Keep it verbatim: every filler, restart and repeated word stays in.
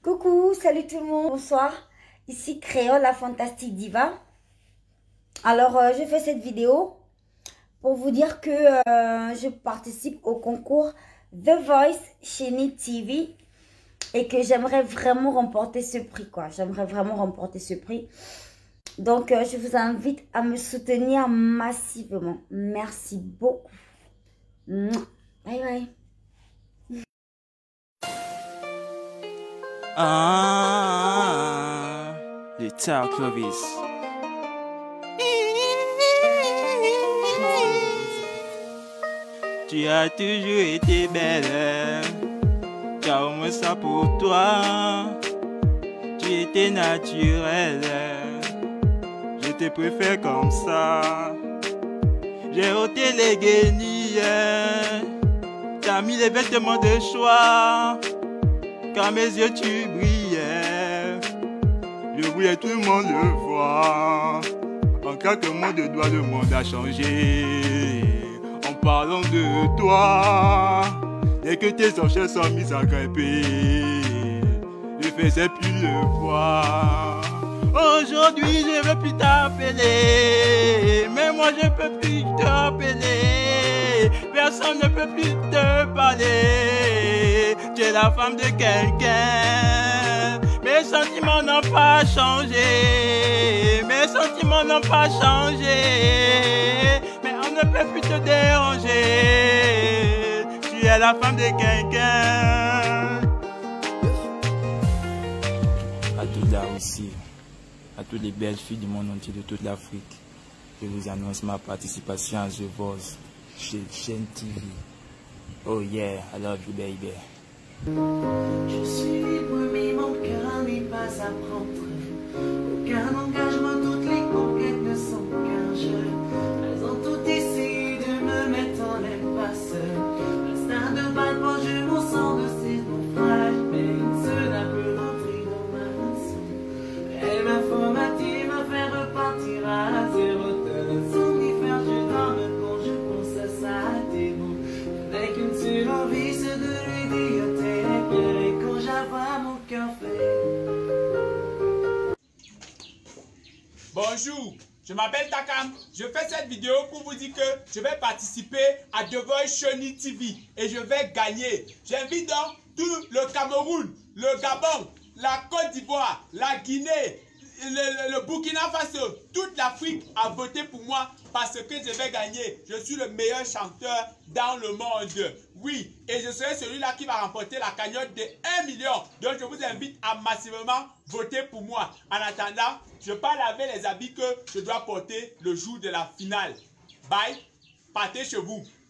Coucou, salut tout le monde, bonsoir. Ici Créole, la fantastique diva. Alors, euh, je fais cette vidéo pour vous dire que euh, je participe au concours The Voice chez N I T V et que j'aimerais vraiment remporter ce prix, quoi. J'aimerais vraiment remporter ce prix. Donc, euh, je vous invite à me soutenir massivement. Merci beaucoup. Bye bye. Ah, le Tar Clovis. Tu as toujours été belle, car moi ça pour toi. Tu étais naturelle, je te préfère comme ça. J'ai ôté les guenilles, t'as mis les vêtements de choix. Car mes yeux tu brillais, je voulais tout le monde le voir. En quelques mots de doigts le monde a changé. En parlant de toi, dès que tes enchères sont mises à grimper, je faisais plus le voir. Aujourd'hui je veux plus t'appeler, mais moi je peux plus t'appeler. Personne ne peut plus te parler. Tu es la femme de quelqu'un. Mes sentiments n'ont pas changé. Mes sentiments n'ont pas changé. Mais on ne peut plus te déranger. Tu es la femme de quelqu'un. À toute la Russie, à toutes les belles filles du monde entier, de toute l'Afrique, je vous annonce ma participation à The Voice chez Chaîne T V. Oh yeah, I love you baby. Je suis libre mais mon cœur n'est pas à prendre. Aucun engagement, toutes les conquêtes ne sont qu'un jeu. Elles ont toutes essayé de me mettre en impasse. L'instinct de balle pour je m'en sors de ces naufrages. Mais une seule a pu rentrer dans ma rançon. Elle m'a formaté, m'a fait repartir à zéro. Tel somnifère, je dorme quand je pense à ça. T'es bon. Je n'ai qu'une seule envie, c'est de lui dire t'es bien. Et quand j'avoue mon cœur fait. Bonjour, je m'appelle Takam. Je fais cette vidéo pour vous dire que je vais participer à The Voice chez N I T V et je vais gagner. J'invite donc tout le Cameroun, le Gabon, la Côte d'Ivoire, la Guinée, le, le, le Burkina Faso, toute l'Afrique à voter pour moi parce que je vais gagner. Je suis le meilleur chanteur dans le monde. Oui, et je serai celui-là qui va remporter la cagnotte de un million. Donc je vous invite à massivement voter pour moi. En attendant, je parle avec les habits que je dois porter le jour de la finale. Bye, partez chez vous.